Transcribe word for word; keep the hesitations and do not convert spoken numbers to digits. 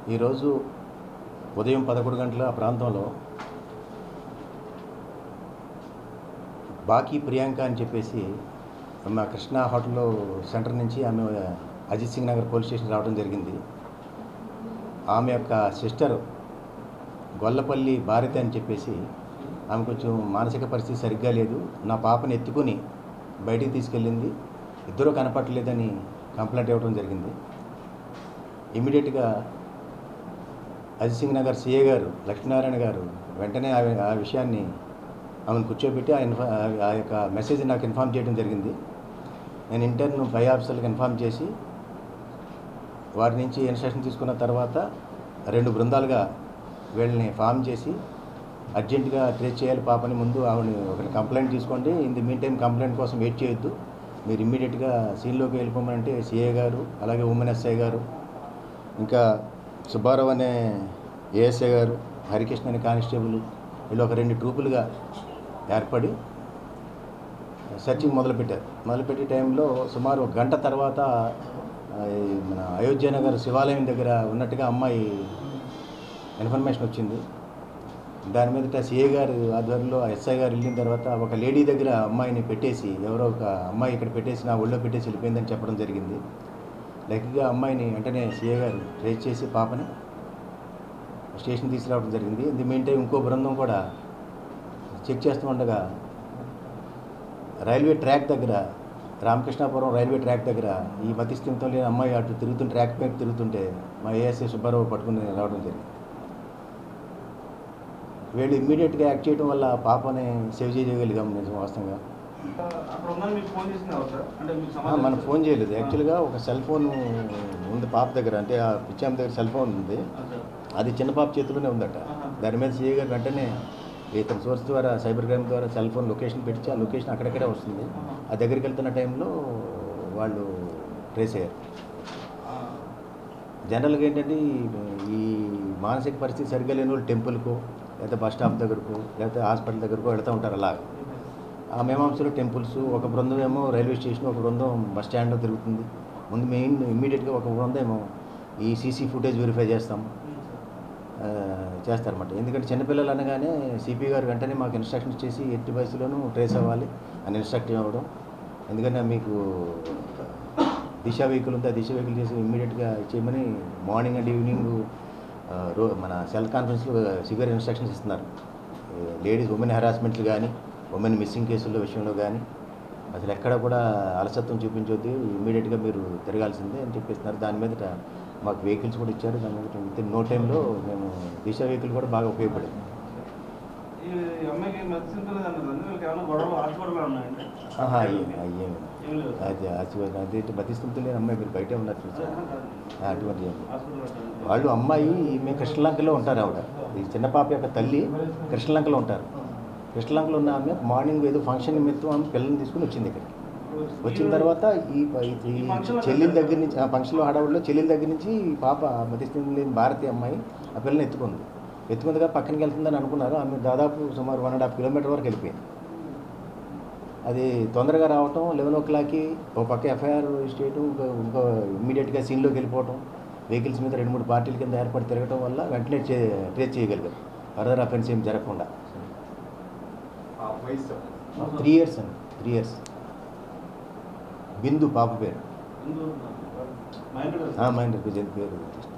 ఈరోజు ఉదయం పదకొండు గంటల ఆ ప్రాంతంలో బాకీ ప్రియాంక అని చెప్పేసి మా కృష్ణ హోటల్లో సెంటర్ నుంచి ఆమె అజిత్ సింగ్ నగర్ పోలీస్ స్టేషన్ రావడం జరిగింది. ఆమె యొక్క సిస్టర్ గొల్లపల్లి భారతి అని చెప్పేసి ఆమె కొంచెం మానసిక పరిస్థితి సరిగ్గా లేదు, నా పాపని ఎత్తుకుని బయటికి తీసుకెళ్ళింది, ఇద్దరూ కనపడలేదని కంప్లైంట్ ఇవ్వడం జరిగింది. ఇమీడియట్గా అజిత్ సింగ్ నగర్ సిఏ గారు లక్ష్మీనారాయణ గారు వెంటనే ఆ విషయాన్ని ఆమెను కూర్చోబెట్టి ఆ ఇన్ఫా ఆ యొక్క మెసేజ్ నాకు ఇన్ఫామ్ చేయడం జరిగింది. నేను ఇంటర్న్ పై ఆఫీసర్లకు ఇన్ఫామ్ చేసి వారి నుంచి ఇన్స్ట్రక్షన్ తీసుకున్న తర్వాత రెండు బృందాలుగా వీళ్ళని ఫామ్ చేసి అర్జెంటుగా ట్రేస్ చేయాలి పాపని, ముందు ఆవిడని ఒకరి కంప్లైంట్ తీసుకోండి, in the meantime complaint కోసం వెయిట్ చేయొద్దు, మీరు ఇమ్మీడియట్గా సీన్లోకి వెళ్ళిపోమంటే సిఏ గారు, అలాగే ఉమెన్ ఎస్ఐ గారు, ఇంకా సుబ్బారావు అనే ఏఎస్ఐ గారు, హరికృష్ణ అనే కానిస్టేబుల్, వీళ్ళు ఒక రెండు ట్రూపులుగా ఏర్పడి సెర్చింగ్ మొదలుపెట్టారు. మొదలుపెట్టే టైంలో సుమారు ఒక గంట తర్వాత మన అయోధ్యనగర్ శివాలయం దగ్గర ఉన్నట్టుగా అమ్మాయి ఇన్ఫర్మేషన్ వచ్చింది. దాని మీదట సిఏ గారు ఆధ్వర్యంలో ఎస్ఐ గారు వెళ్ళిన తర్వాత ఒక లేడీ దగ్గర అమ్మాయిని పెట్టేసి, ఎవరో ఒక అమ్మాయి ఇక్కడ పెట్టేసి నా ఒళ్ళో పెట్టేసి వెళ్ళిపోయిందని చెప్పడం జరిగింది. లక్కీగా అమ్మాయిని వెంటనే సిఏ గారు ట్రేస్ చేసి పాపని స్టేషన్ తీసుకురావడం జరిగింది. ఇది మెయిన్ టైం ఇంకో బృందం కూడా చెక్ చేస్తూ ఉండగా రైల్వే ట్రాక్ దగ్గర, రామకృష్ణాపురం రైల్వే ట్రాక్ దగ్గర ఈ మతి స్థిమితం లేని అమ్మాయి అటు తిరుగుతుంటే, ట్రాక్ మీద తిరుగుతుంటే మా ఏఎస్ఐ సుబ్బారావు పట్టుకుని రావడం జరిగింది. వీళ్ళు ఇమ్మీడియట్గా యాక్ట్ చేయడం వల్ల పాపని సేవ్ చేయగలిగాం. నిజం వాస్తవంగా మనం ఫోన్ చేయలేదు. యాక్చువల్గా ఒక సెల్ ఫోన్ ఉంది పాప దగ్గర, అంటే ఆ పిచ్చామ దగ్గర సెల్ ఫోన్ ఉంది, అది చిన్న పాప చేతిలోనే ఉందట. దాని మీద సీఏ గారు వెంటనే ఇతని సోర్స్ ద్వారా సైబర్ క్రైమ్ ద్వారా సెల్ ఫోన్ లొకేషన్ పెట్టి ఆ లొకేషన్ అక్కడక్కడే వస్తుంది. ఆ దగ్గరికి వెళ్తున్న టైంలో వాళ్ళు ట్రేస్ అయ్యారు. జనరల్గా ఏంటంటే ఈ మానసిక పరిస్థితి సరిగ్గా లేని వాళ్ళు టెంపుల్కు, లేకపోతే బస్ స్టాప్ దగ్గరకు, లేకపోతే హాస్పిటల్ దగ్గరకు వెళ్తూ ఉంటారు. అలా ఆ మీమాంసలో టెంపుల్స్, ఒక బృందం ఏమో రైల్వే స్టేషన్, ఒక బృందం బస్ స్టాండ్లో తిరుగుతుంది. ముందు మెయిన్ ఇమ్మీడియట్గా ఒక బృందం ఏమో ఈ సీసీ ఫుటేజ్ వెరిఫై చేస్తాం చేస్తారన్నమాట. ఎందుకంటే చిన్నపిల్లలు అనగానే సిపి గారు వెంటనే మాకు ఇన్స్ట్రక్షన్స్ చేసి ఎట్టి బస్సులోనూ ట్రేస్ అవ్వాలి అని ఇన్స్ట్రక్ట్ ఇవ్వడం. ఎందుకంటే మీకు దిశ వెహికల్ ఉంది, ఆ దిశ వెహికల్ చేసి ఇమ్మీడియట్గా చేయమని మార్నింగ్ అండ్ ఈవినింగ్ రో మన సెల్ కాన్ఫరెన్స్లో సివియర్ ఇన్స్ట్రక్షన్స్ ఇస్తున్నారు. లేడీస్ ఉమెన్ హెరాస్మెంట్లు కానీ, ఉమెన్ మిస్సింగ్ కేసుల విషయంలో కానీ అసలు ఎక్కడ కూడా అలసత్వం చూపించొద్దు, ఇమ్మీడియట్గా మీరు తిరగాల్సిందే అని చెప్పిస్తున్నారు. దాని మీదట మాకు వెహికల్స్ కూడా ఇచ్చారు. దాని మీద విత్ ఇన్ నో టైంలో మేము దిశ వెహికల్ కూడా బాగా ఉపయోగపడింది. అదే అదే మతిస్థితి లేని అమ్మాయి, మీరు బయటే ఉన్నారు చూసారు. అటువంటి వాళ్ళు అమ్మాయి మేము కృష్ణలంకలో ఉంటారు. ఆవిడ ఈ చిన్న పాప యొక్క తల్లి కృష్ణలంకలో ఉంటారు. కృష్ణలంకలో ఉన్న ఆమె మార్నింగ్ ఏదో ఫంక్షన్ నిమిత్తం ఆమె పిల్లల్ని తీసుకుని వచ్చింది ఇక్కడికి. వచ్చిన తర్వాత ఈ చెల్లెల దగ్గర నుంచి, ఆ ఫంక్షన్లో హడావుడిలో చెల్లెల దగ్గర నుంచి ఈ పాప మతిస్థితి లేని భారతీయ అమ్మాయి ఆ పిల్లని ఎత్తుకుంది. ఎత్తుకుందిగా పక్కనకి వెళ్తుందని అనుకున్నారు. ఆమె దాదాపు సుమారు వన్ అండ్ హాఫ్ కిలోమీటర్ వరకు వెళ్ళిపోయింది. అది తొందరగా రావటం, లెవెన్ ఓ క్లాక్కి ఒక పక్క ఎఫ్ఐఆర్ స్టేటు, ఇంకో ఇంకో ఇమ్మీడియట్గా సీన్లోకి వెళ్ళిపోవటం, వెహికల్స్ మీద రెండు మూడు పార్టీల కింద ఏర్పడి తిరగటం వల్ల వెంటనే ట్రేస్ చేయగలిగారు, ఫర్దర్ అఫెన్స్ ఏం జరగకుండా. త్రీ ఇయర్స్ అండి త్రీ ఇయర్స్ బిందు పాప పేరు, మైండ్ పేరు.